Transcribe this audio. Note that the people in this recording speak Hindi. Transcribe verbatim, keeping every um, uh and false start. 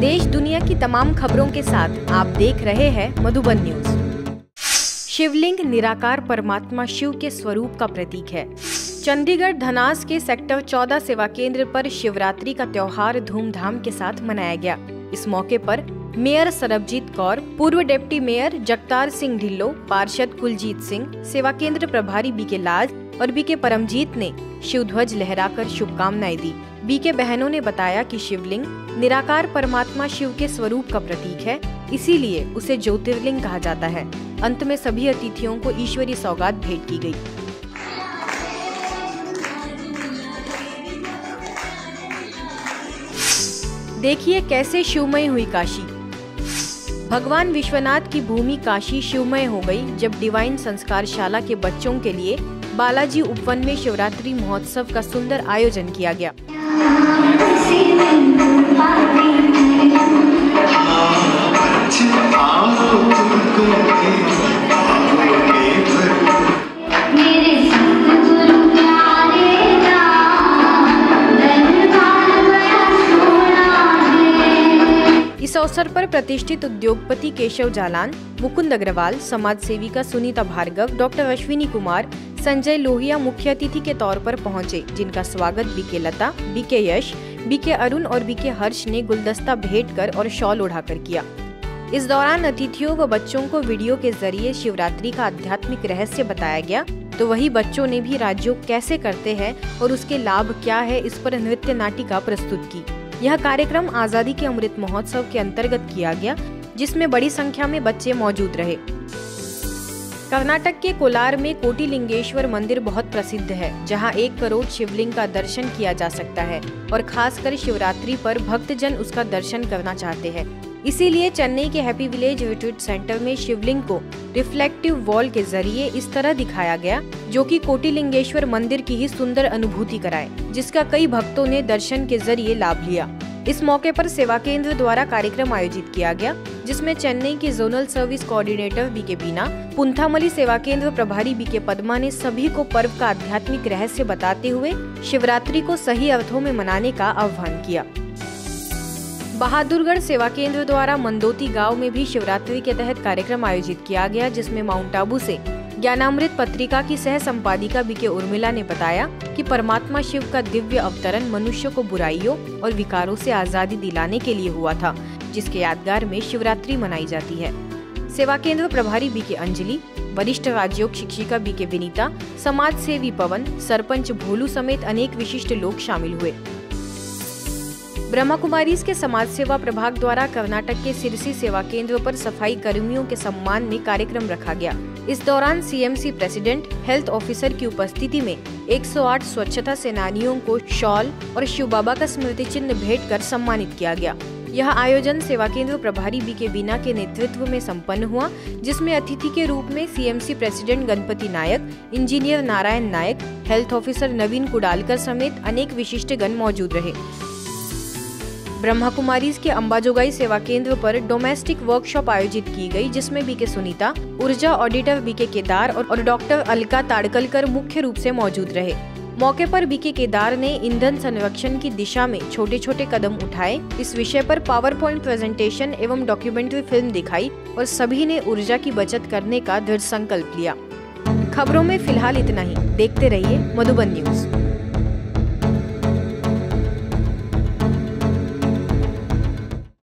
देश दुनिया की तमाम खबरों के साथ आप देख रहे हैं मधुबन न्यूज। शिवलिंग निराकार परमात्मा शिव के स्वरूप का प्रतीक है। चंडीगढ़ धनास के सेक्टर चौदह सेवा केंद्र पर शिवरात्रि का त्योहार धूमधाम के साथ मनाया गया। इस मौके पर मेयर सरबजीत कौर, पूर्व डिप्टी मेयर जगतार सिंह ढिल्लो, पार्षद कुलजीत सिंह, सेवा केंद्र प्रभारी बीके लाज और बीके परमजीत ने शिव ध्वज लहराकर शुभकामनाएं दी। बीके बहनों ने बताया कि शिवलिंग निराकार परमात्मा शिव के स्वरूप का प्रतीक है, इसीलिए उसे ज्योतिर्लिंग कहा जाता है। अंत में सभी अतिथियों को ईश्वरीय सौगात भेंट की गई। देखिए कैसे शिवमय हुई काशी। भगवान विश्वनाथ की भूमि काशी शिवमय हो गई जब डिवाइन संस्कार शाला के बच्चों के लिए बालाजी उपवन में शिवरात्रि महोत्सव का सुंदर आयोजन किया गया। इस अवसर पर प्रतिष्ठित उद्योगपति केशव जालान, मुकुंद अग्रवाल, समाज सेविका सुनीता भार्गव, डॉक्टर अश्विनी कुमार, संजय लोहिया मुख्य अतिथि के तौर पर पहुंचे, जिनका स्वागत BK Lata, BK Yash, BK Arun और बीके हर्ष ने गुलदस्ता भेंट कर और शॉल उड़ाकर किया। इस दौरान अतिथियों व बच्चों को वीडियो के जरिए शिवरात्रि का आध्यात्मिक रहस्य बताया गया, तो वही बच्चों ने भी राजयोग कैसे करते हैं और उसके लाभ क्या है, इस पर नृत्य नाटिका प्रस्तुत की। यह कार्यक्रम आजादी के अमृत महोत्सव के अंतर्गत किया गया, जिसमें बड़ी संख्या में बच्चे मौजूद रहे। कर्नाटक के कोलार में कोटिलिंगेश्वर मंदिर बहुत प्रसिद्ध है, जहां एक करोड़ शिवलिंग का दर्शन किया जा सकता है और खासकर शिवरात्रि पर भक्तजन उसका दर्शन करना चाहते हैं। इसीलिए चेन्नई के हैप्पी विलेज रिट्रीट सेंटर में शिवलिंग को रिफ्लेक्टिव वॉल के जरिए इस तरह दिखाया गया, जो कि कोटिलिंगेश्वर मंदिर की ही सुंदर अनुभूति कराए, जिसका कई भक्तों ने दर्शन के जरिए लाभ लिया। इस मौके पर सेवा केंद्र द्वारा कार्यक्रम आयोजित किया गया, जिसमें चेन्नई के zonal service coordinator BK Beena, Poonamallee सेवा केंद्र प्रभारी बीके पद्मा ने सभी को पर्व का आध्यात्मिक रहस्य बताते हुए शिवरात्रि को सही अर्थों में मनाने का आह्वान किया। बहादुरगढ़ सेवा केंद्र द्वारा मंदोती गांव में भी शिवरात्रि के तहत कार्यक्रम आयोजित किया गया, जिसमें माउंट आबू से ज्ञानामृत पत्रिका की सह संपादिका बीके उर्मिला ने बताया कि परमात्मा शिव का दिव्य अवतरण मनुष्य को बुराइयों और विकारों से आजादी दिलाने के लिए हुआ था, जिसके यादगार में शिवरात्रि मनाई जाती है। सेवा केंद्र प्रभारी बीके अंजलि, वरिष्ठ राजयोग शिक्षिका बीके विनीता, समाज सेवी पवन, सरपंच भोलू समेत अनेक विशिष्ट लोग शामिल हुए। ब्रह्मा कुमारीज के समाज सेवा प्रभाग द्वारा कर्नाटक के सिरसी सेवा केंद्र पर सफाई कर्मियों के सम्मान में कार्यक्रम रखा गया। इस दौरान सीएमसी प्रेसिडेंट, हेल्थ ऑफिसर की उपस्थिति में एक सौ आठ स्वच्छता सेनानियों को शॉल और शिव बाबा का स्मृति चिन्ह भेंट कर सम्मानित किया गया। यह आयोजन सेवा केंद्र प्रभारी बीके बीना के नेतृत्व में संपन्न हुआ, जिसमें अतिथि के रूप में CMC president Ganapati Nayak, engineer Narayan Nayak, health officer Naveen Kudalkar समेत अनेक विशिष्ट गण मौजूद रहे। ब्रह्मा कुमारीज के अंबाजोगाई सेवा केंद्र पर डोमेस्टिक वर्कशॉप आयोजित की गई, जिसमें बीके सुनीता, ऊर्जा ऑडिटर बीके केदार और, और डॉक्टर अलका ताड़कलकर मुख्य रूप से मौजूद रहे। मौके पर बीके केदार ने ईंधन संरक्षण की दिशा में छोटे छोटे कदम उठाए। इस विषय पर पावर पॉइंट प्रेजेंटेशन एवं डॉक्यूमेंट्री फिल्म दिखाई और सभी ने ऊर्जा की बचत करने का दृढ़ संकल्प लिया। खबरों में फिलहाल इतना ही। देखते रहिए मधुबन न्यूज।